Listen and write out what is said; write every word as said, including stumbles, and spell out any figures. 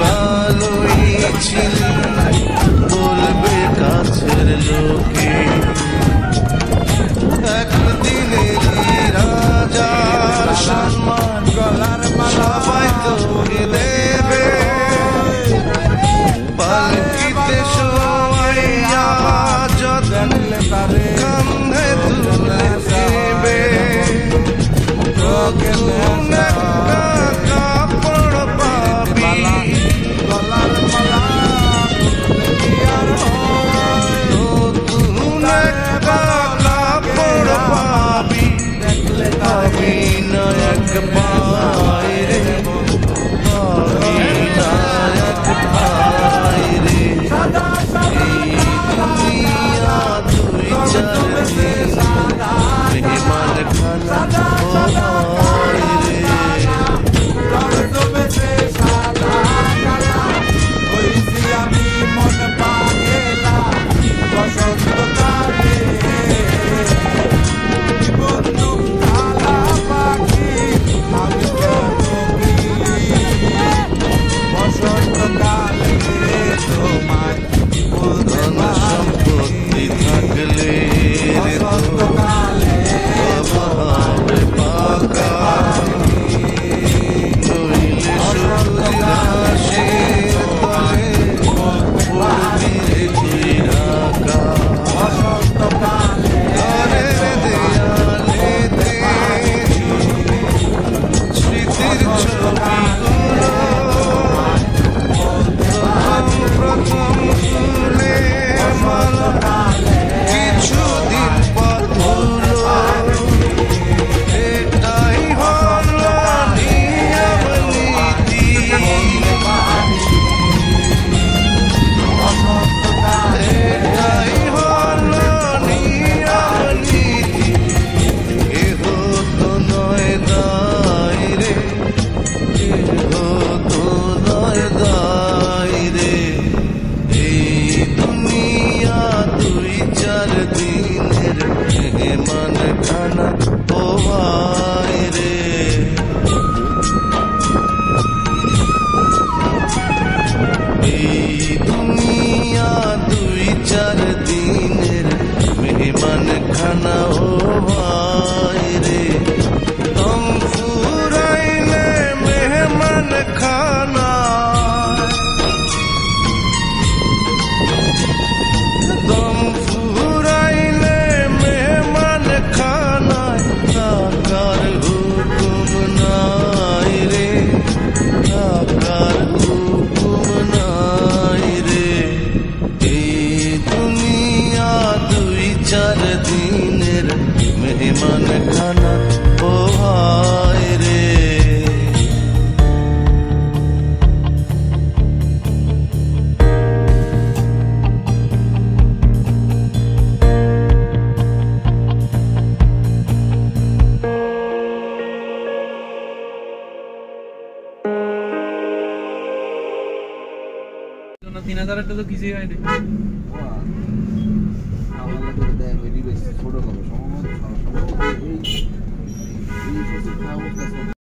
ভালোই ছিলি বলবে কাছের লোকে একদিনে রাজার সম্মান গলার সবাই তোকে দেবে পালকিতে শোয়াইয়া যতলে তারে কান্ধে তুলে দেবে কাপড় পাবি গলার মালা নতুন কাপড় পাবি পাবি না এক বাইরে পাবি না এক বাইরে এই দুনিয়া তুই চলবি মেহমান খানা সম্পত্তি থাকলে পাকা নইলে শুধু ঘাসের তলে পড়বি রে তুই ঢাকা ঘরের দেয়ালেতে স্মৃতির ছবিগুলো প্রথম তুলে কিছুদিন পর হলো এটাই হলো নিয়ম নীতি এটাই হলো নিয়ম নীতি এহ তো নয় দায় রে এহ তো নয় দায় রে এই দুনিয়া দুই চার দিনের মেহমান খানা ও ভাই রে এই দুনিয়া দুই চার দিনের মেহমান খানা ও ভাই রে দম ফুরাইলে মেহমান খানা দম ফুরাইলে মেহমান খানায় টাকার হুকুম নাই রে টাকার হুকুম নাই রে এই দুনিয়া দুই চার দিনের মেহমান খানা ও ভাই রে তিন হাজারের তো কিছুই হয়নি ছোট হবে সম্ভবত